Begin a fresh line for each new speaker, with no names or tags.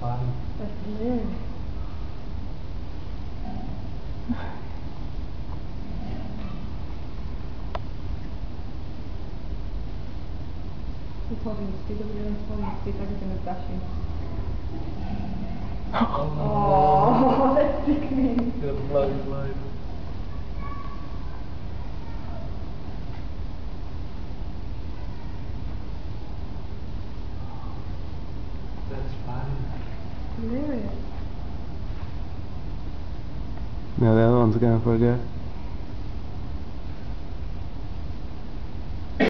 fun.
That's hilarious. He told me to speak up really slow and speak like he's gonna dash you. Oh, that's sickening.
Gonna blow his load. That's fun.
Hilarious.
Now the other one's going for a go.